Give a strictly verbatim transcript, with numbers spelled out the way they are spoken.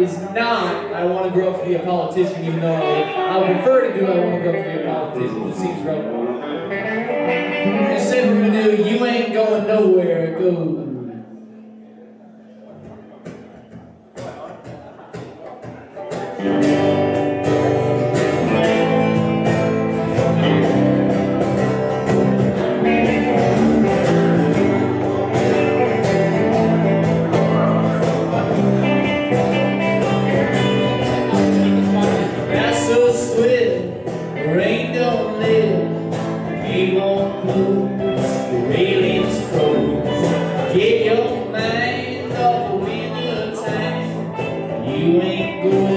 is not, I want to grow up to be a politician, even though I, I prefer to do I want to grow up to be a politician. It seems right. Instead we're going to do You Ain't Going Nowhere. Go. Rain don't live, he won't move, the railing's froze. Get your mind off the window time, you ain't going